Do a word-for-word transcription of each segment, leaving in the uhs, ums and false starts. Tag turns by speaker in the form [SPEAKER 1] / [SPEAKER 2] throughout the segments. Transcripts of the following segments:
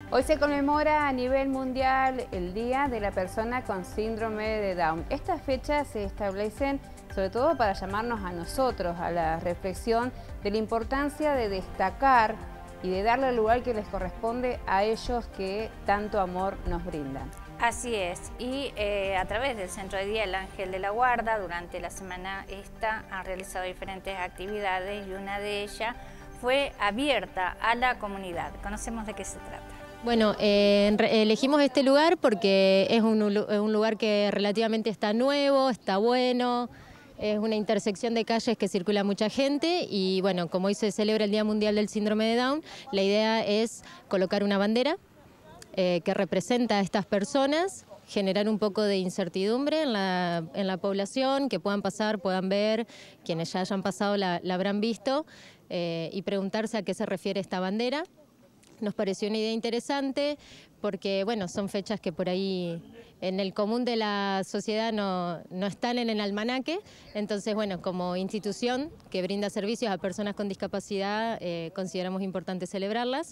[SPEAKER 1] Hoy se conmemora a nivel mundial el Día de la Persona con Síndrome de Down. Estas fechas se establecen sobre todo para llamarnos a nosotros a la reflexión de la importancia de destacar y de darle el lugar que les corresponde a ellos que tanto amor nos brindan.
[SPEAKER 2] Así es, y eh, a través del Centro de Día El Ángel de la Guarda, durante la semana esta han realizado diferentes actividades y una de ellas fue abierta a la comunidad. Conocemos de qué se trata.
[SPEAKER 3] Bueno, eh, elegimos este lugar porque es un, un lugar que relativamente está nuevo, está bueno, es una intersección de calles que circula mucha gente y bueno, como hoy se celebra el Día Mundial del Síndrome de Down, la idea es colocar una bandera eh, que representa a estas personas, generar un poco de incertidumbre en la, en la población, que puedan pasar, puedan ver, quienes ya hayan pasado la, la habrán visto, eh, y preguntarse a qué se refiere esta bandera. Nos pareció una idea interesante porque bueno, son fechas que por ahí en el común de la sociedad no, no están en el almanaque, entonces bueno, como institución que brinda servicios a personas con discapacidad eh, consideramos importante celebrarlas.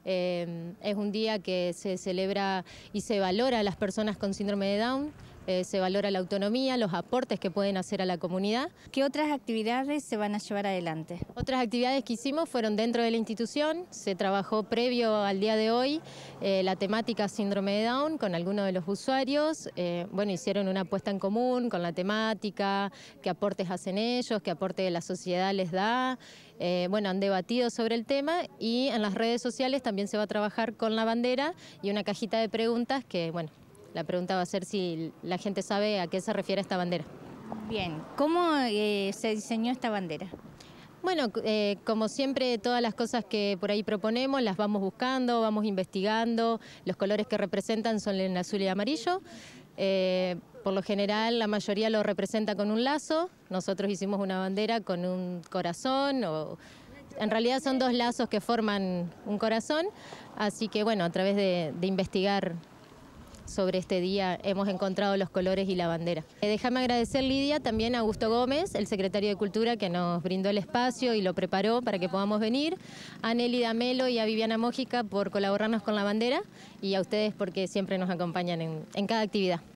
[SPEAKER 3] Eh, es un día que se celebra y se valora a las personas con síndrome de Down, eh, se valora la autonomía, los aportes que pueden hacer a la comunidad.
[SPEAKER 2] ¿Qué otras actividades se van a llevar adelante?
[SPEAKER 3] Otras actividades que hicimos fueron dentro de la institución, se trabajó previo al día de hoy eh, la temática síndrome de Down con algunos de los usuarios, eh, bueno, hicieron una apuesta en común con la temática, qué aportes hacen ellos, qué aporte la sociedad les da, eh, bueno, han debatido sobre el tema y en las redes sociales también se va a trabajar con la bandera y una cajita de preguntas que, bueno, la pregunta va a ser si la gente sabe a qué se refiere esta bandera.
[SPEAKER 2] Bien, ¿cómo eh, se diseñó esta bandera?
[SPEAKER 3] Bueno, eh, como siempre, todas las cosas que por ahí proponemos las vamos buscando, vamos investigando. Los colores que representan son el azul y el amarillo. Eh, por lo general, la mayoría lo representa con un lazo. Nosotros hicimos una bandera con un corazón. O, en realidad son dos lazos que forman un corazón. Así que, bueno, a través de, de investigar sobre este día hemos encontrado los colores y la bandera. Eh, déjame agradecer, Lidia, también a Augusto Gómez, el secretario de Cultura, que nos brindó el espacio y lo preparó para que podamos venir, a Nelly Damelo y a Viviana Mójica por colaborarnos con la bandera y a ustedes porque siempre nos acompañan en, en cada actividad.